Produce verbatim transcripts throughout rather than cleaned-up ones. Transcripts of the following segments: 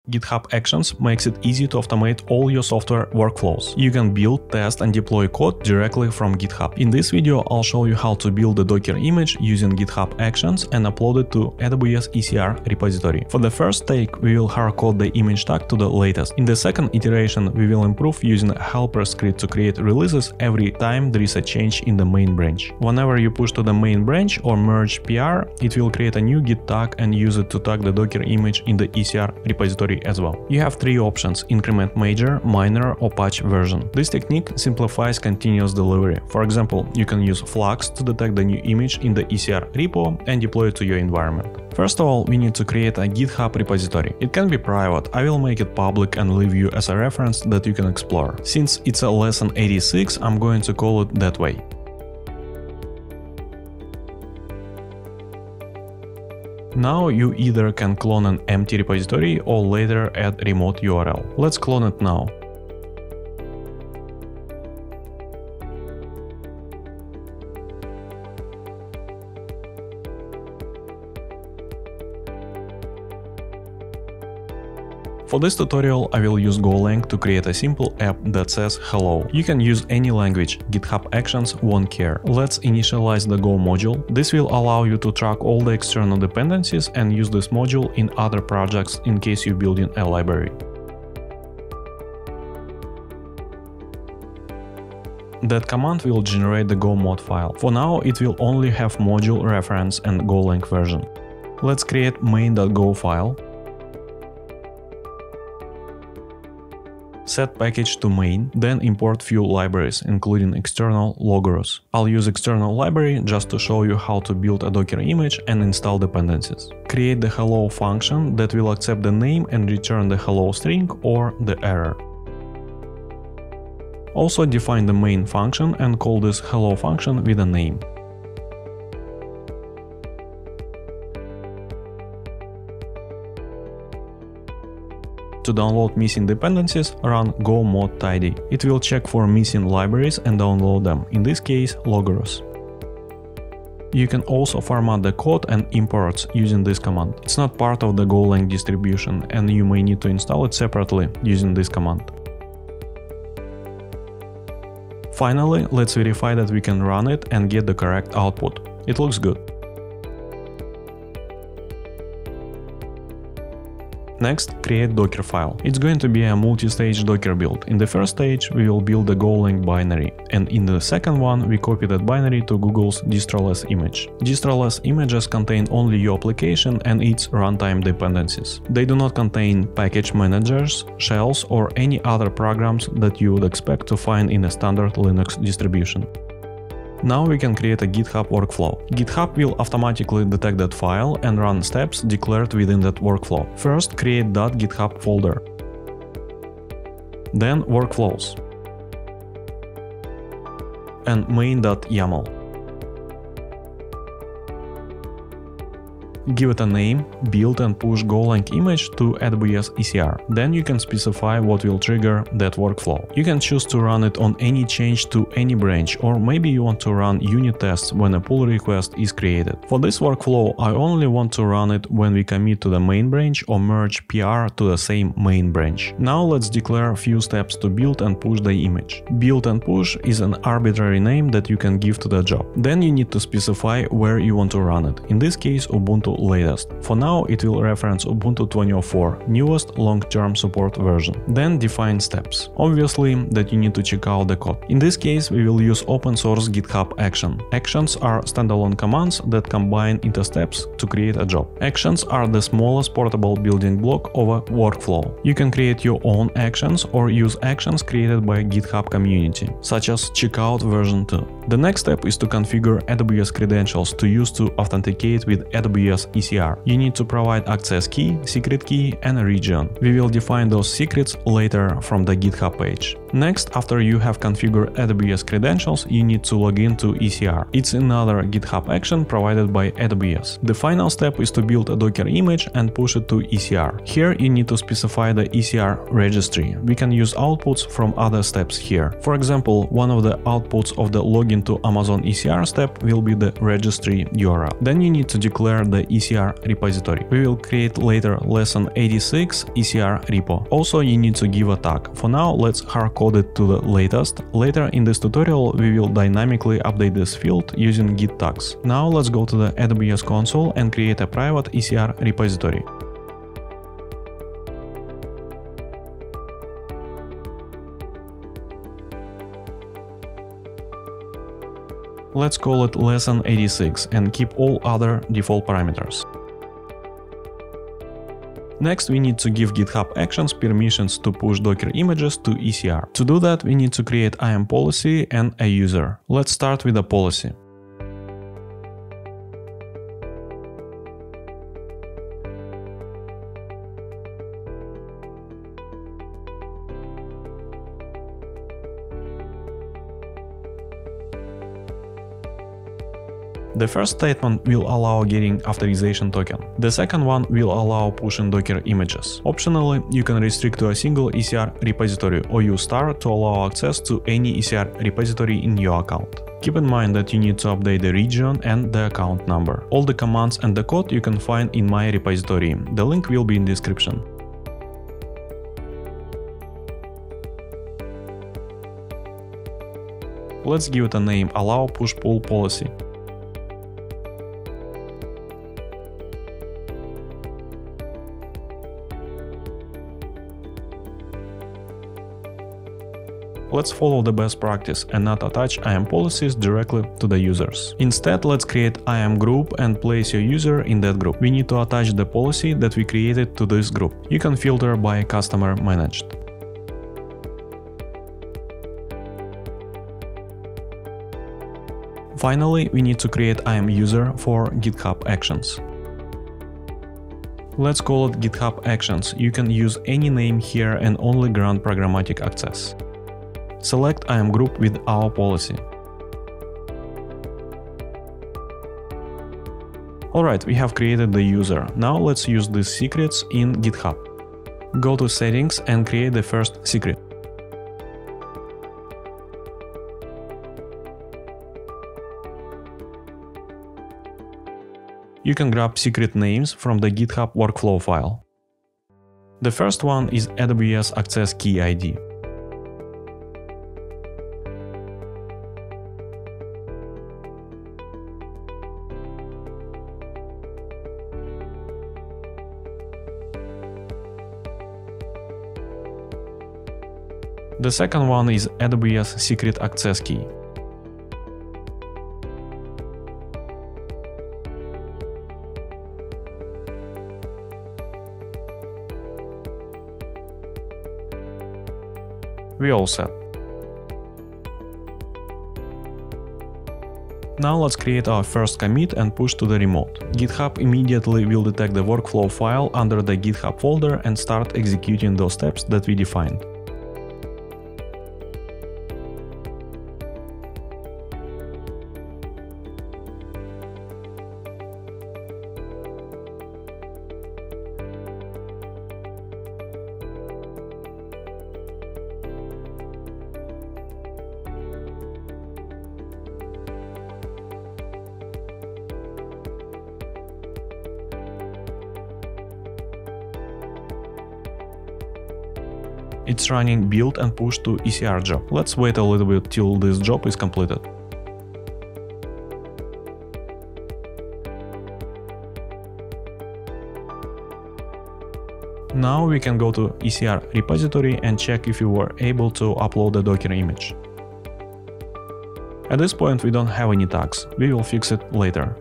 GitHub Actions makes it easy to automate all your software workflows. You can build, test and deploy code directly from GitHub. In this video, I'll show you how to build a Docker image using GitHub Actions and upload it to A W S E C R Repository. For the first take, we will hardcode the image tag to the latest. In the second iteration, we will improve using a helper script to create releases every time there is a change in the main branch. Whenever you push to the main branch or merge P R, it will create a new Git tag and use it to tag the Docker image in the E C R repository as well. You have three options: increment major, minor or patch version. This technique simplifies continuous delivery. For example, you can use Flux to detect the new image in the E C R repo and deploy it to your environment. First of all, we need to create a GitHub repository. It can be private. I will make it public and leave you as a reference that you can explore. Since it's a lesson eighty-six, I'm going to call it that way. Now you either can clone an empty repository or later add remote U R L. Let's clone it now. For this tutorial, I will use Golang to create a simple app that says hello. You can use any language, GitHub Actions won't care. Let's initialize the Go module. This will allow you to track all the external dependencies and use this module in other projects in case you're building a library. That command will generate the Go mod file. For now, it will only have module reference and Golang version. Let's create main.go file. Set package to main, then import few libraries, including external Logorus. I'll use external library just to show you how to build a Docker image and install dependencies. Create the hello function that will accept the name and return the hello string or the error. Also define the main function and call this hello function with a name. To download missing dependencies, run go mod tidy. It will check for missing libraries and download them, in this case Logorus. You can also format the code and imports using this command. It's not part of the Golang distribution and you may need to install it separately using this command. Finally, let's verify that we can run it and get the correct output. It looks good. Next, create Dockerfile. It's going to be a multi-stage Docker build. In the first stage, we will build the Golang binary, and in the second one, we copy that binary to Google's distroless image. Distroless images contain only your application and its runtime dependencies. They do not contain package managers, shells, or any other programs that you would expect to find in a standard Linux distribution. Now we can create a GitHub workflow. GitHub will automatically detect that file and run steps declared within that workflow. First, create .github folder. Then workflows. And main.yaml. Give it a name, build and push Golang image to A W S E C R. Then you can specify what will trigger that workflow. You can choose to run it on any change to any branch, or maybe you want to run unit tests when a pull request is created. For this workflow, I only want to run it when we commit to the main branch or merge P R to the same main branch. Now let's declare a few steps to build and push the image. Build and push is an arbitrary name that you can give to the job. Then you need to specify where you want to run it. In this case, Ubuntu latest. For now, it will reference Ubuntu twenty oh four, newest long-term support version. Then define steps. Obviously, that you need to check out the code. In this case, we will use open source GitHub Action. Actions are standalone commands that combine into steps to create a job. Actions are the smallest portable building block of a workflow. You can create your own actions or use actions created by GitHub community, such as checkout version two. The next step is to configure A W S credentials to use to authenticate with A W S E C R. You need to provide access key, secret key and a region. We will define those secrets later from the GitHub page. Next, after you have configured A W S credentials, you need to log in to E C R. It's another GitHub action provided by A W S. The final step is to build a Docker image and push it to E C R. Here you need to specify the E C R registry. We can use outputs from other steps here. For example, one of the outputs of the login to Amazon E C R step will be the registry U R L. Then you need to declare the E C R repository. We will create later lesson eighty-six E C R repo. Also, you need to give a tag. For now, let's hardcode it to the latest. Later in this tutorial, we will dynamically update this field using git tags. Now let's go to the A W S console and create a private E C R repository. Let's call it lesson eighty-six and keep all other default parameters. Next, we need to give GitHub Actions permissions to push Docker images to E C R. To do that, we need to create I A M policy and a user. Let's start with a policy. The first statement will allow getting authorization token. The second one will allow pushing Docker images. Optionally, you can restrict to a single E C R repository or use star to allow access to any E C R repository in your account. Keep in mind that you need to update the region and the account number. All the commands and the code you can find in my repository. The link will be in the description. Let's give it a name, allow push pull policy. Let's follow the best practice and not attach I A M policies directly to the users. Instead, let's create I A M group and place your user in that group. We need to attach the policy that we created to this group. You can filter by customer managed. Finally, we need to create I A M user for GitHub Actions. Let's call it GitHub Actions. You can use any name here and only grant programmatic access. Select I A M group with our policy. Alright, we have created the user. Now let's use these secrets in GitHub. Go to settings and create the first secret. You can grab secret names from the GitHub workflow file. The first one is A W S Access Key I D. The second one is A W S Secret Access Key. We all set. Now let's create our first commit and push to the remote. GitHub immediately will detect the workflow file under the GitHub folder and start executing those steps that we defined. It's running build and push to E C R job. Let's wait a little bit till this job is completed. Now we can go to E C R repository and check if we were able to upload the Docker image. At this point we don't have any tags, we will fix it later.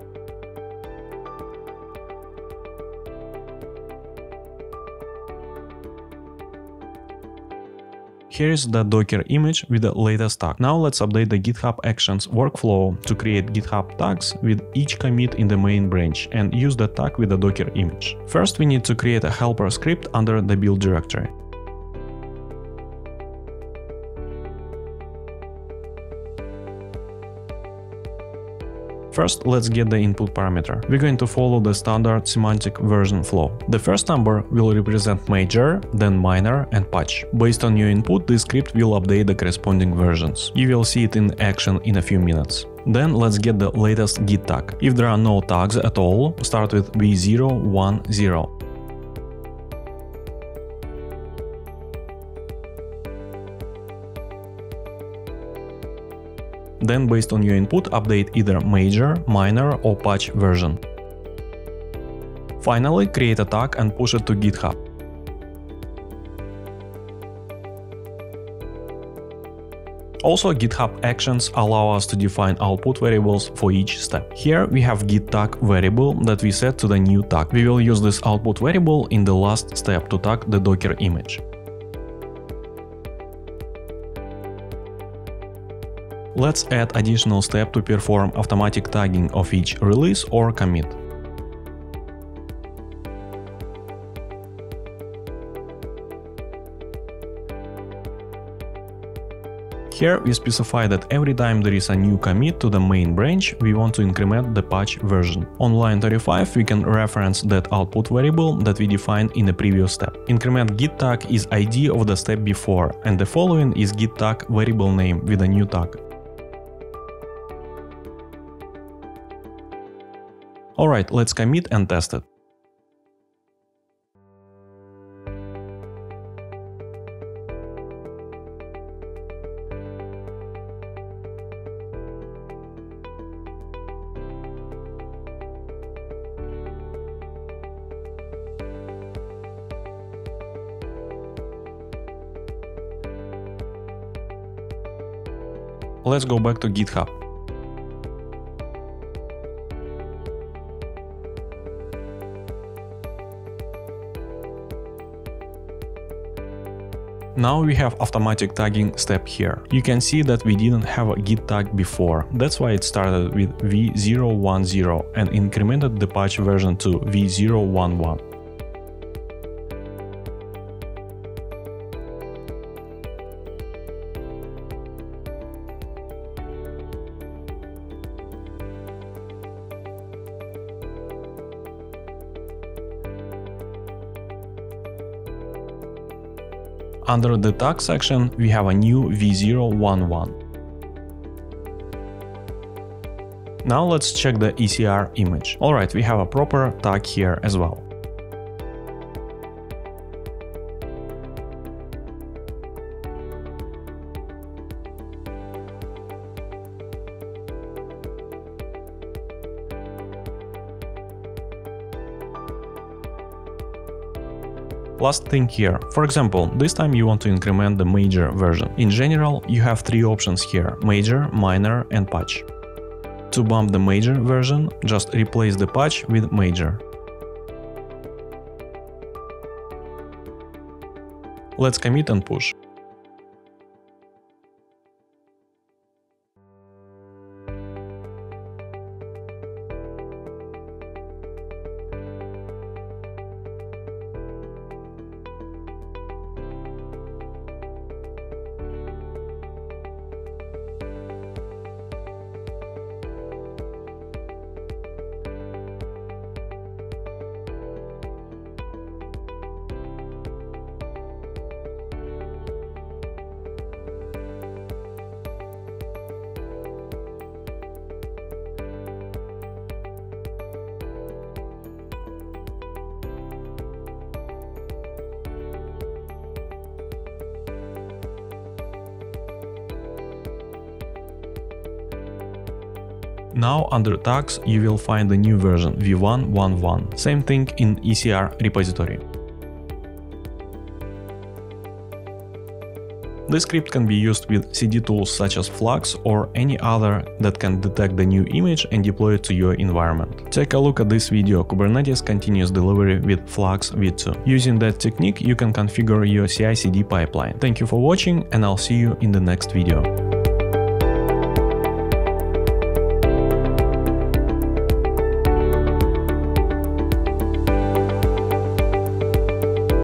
Here is the Docker image with the latest tag. Now let's update the GitHub Actions workflow to create GitHub tags with each commit in the main branch and use the tag with the Docker image. First, we need to create a helper script under the build directory. First, let's get the input parameter. We're going to follow the standard semantic version flow. The first number will represent major, then minor and patch. Based on your input, this script will update the corresponding versions. You will see it in action in a few minutes. Then let's get the latest Git tag. If there are no tags at all, start with v zero one zero. Then, based on your input, update either major, minor or patch version. Finally, create a tag and push it to GitHub. Also, GitHub Actions allow us to define output variables for each step. Here we have git tag variable that we set to the new tag. We will use this output variable in the last step to tag the Docker image. Let's add additional step to perform automatic tagging of each release or commit. Here we specify that every time there is a new commit to the main branch, we want to increment the patch version. On line thirty-five we can reference that output variable that we defined in the previous step. Increment git tag is I D of the step before, and the following is git tag variable name with a new tag. Alright, let's commit and test it. Let's go back to GitHub. Now we have automatic tagging step here. You can see that we didn't have a git tag before. That's why it started with v zero one zero and incremented the patch version to v zero one one. Under the tag section, we have a new v zero one one. Now let's check the E C R image. Alright, we have a proper tag here as well. Last thing here, for example, this time you want to increment the major version. In general, you have three options here: major, minor and patch. To bump the major version, just replace the patch with major. Let's commit and push. Now under tags you will find the new version v one one one. Same thing in E C R repository. This script can be used with C D tools such as Flux or any other that can detect the new image and deploy it to your environment. Take a look at this video, Kubernetes continuous delivery with Flux v two. Using that technique you can configure your C I C D pipeline. Thank you for watching and I'll see you in the next video.